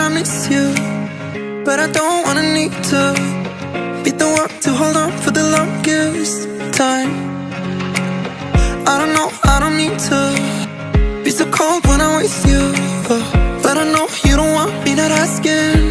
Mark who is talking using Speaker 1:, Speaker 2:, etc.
Speaker 1: I miss you, but I don't wanna need to be the one to hold on for the longest time. I don't know, I don't need to be so cold when I'm with you, but I know you don't want me not asking.